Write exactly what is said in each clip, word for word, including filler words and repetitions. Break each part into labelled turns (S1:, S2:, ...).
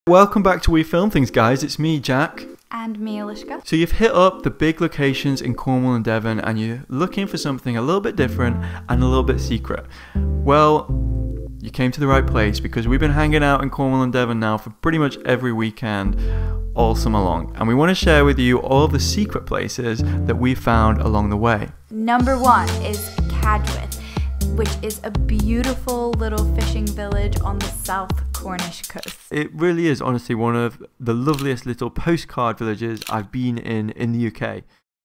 S1: Welcome back to We Film Things, guys. It's me, Jack.
S2: And me, Eliska.
S1: So you've hit up the big locations in Cornwall and Devon and you're looking for something a little bit different and a little bit secret. Well, you came to the right place because we've been hanging out in Cornwall and Devon now for pretty much every weekend all summer long. And we want to share with you all of the secret places that we found along the way.
S2: Number one is Cadgwith, which is a beautiful little fishing village on the South Cornish coast.
S1: It really is honestly one of the loveliest little postcard villages I've been in in the U K.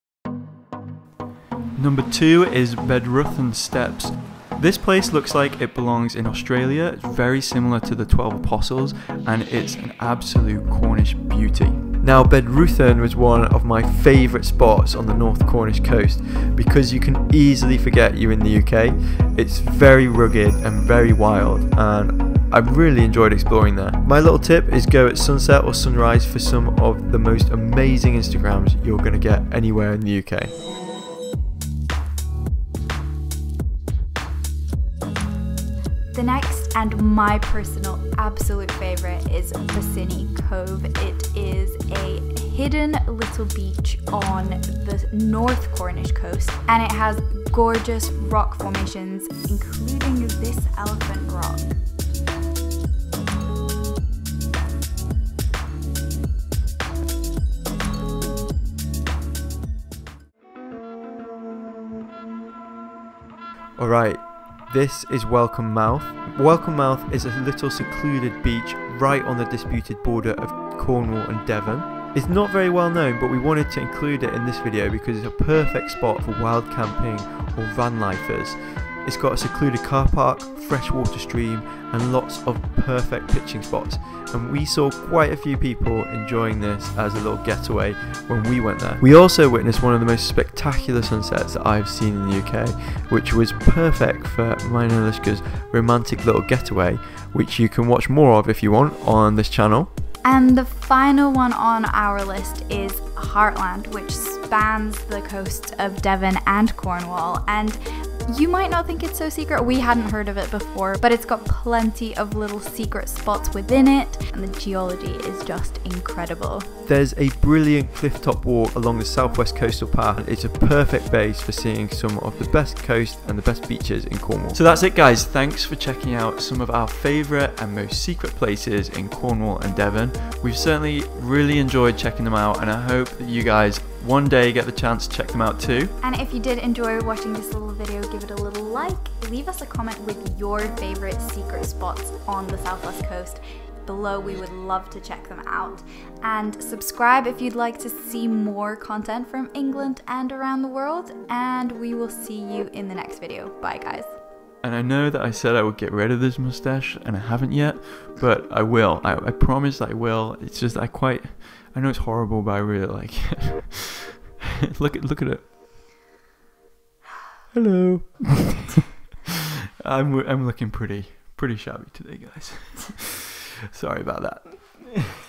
S1: Number two is Bedruthan Steps. This place looks like it belongs in Australia. It's very similar to the twelve Apostles and it's an absolute Cornish beauty. Now, Bedruthan was one of my favourite spots on the North Cornish coast because you can easily forget you're in the U K. It's very rugged and very wild and I really enjoyed exploring there. My little tip is go at sunset or sunrise for some of the most amazing Instagrams you're going to get anywhere in the U K.
S2: The next and my personal absolute favourite is Bossiney Cove. It is a hidden little beach on the North Cornish coast and it has gorgeous rock formations including this elephant rock.
S1: Alright, this is Welcombe Mouth. Welcombe Mouth is a little secluded beach right on the disputed border of Cornwall and Devon. It's not very well known, but we wanted to include it in this video because it's a perfect spot for wild camping or van lifers. It's got a secluded car park, freshwater stream and lots of perfect pitching spots, and we saw quite a few people enjoying this as a little getaway when we went there. We also witnessed one of the most spectacular sunsets that I've seen in the U K, which was perfect for mine and Eliska's romantic little getaway, which you can watch more of if you want on this channel.
S2: And the final one on our list is Hartland, which spans the coasts of Devon and Cornwall, and you might not think it's so secret, we hadn't heard of it before, but it's got plenty of little secret spots within it and the geology is just incredible.
S1: There's a brilliant cliff-top walk along the southwest coastal path. It's a perfect base for seeing some of the best coast and the best beaches in Cornwall. So that's it, guys. Thanks for checking out some of our favourite and most secret places in Cornwall and Devon. We've certainly really enjoyed checking them out and I hope that you guys one day get the chance to check them out too.
S2: And if you did enjoy watching this little video, give it a little like, leave us a comment with your favourite secret spots on the southwest coast below. We would love to check them out, and subscribe if you'd like to see more content from England and around the world, and we will see you in the next video. Bye guys.
S1: And I know that I said I would get rid of this mustache and I haven't yet, but I will. I, I promise I will. It's just I quite I know it's horrible, but I really like it. look at look at it. Hello. I'm I'm looking pretty pretty shabby today, guys. Sorry about that.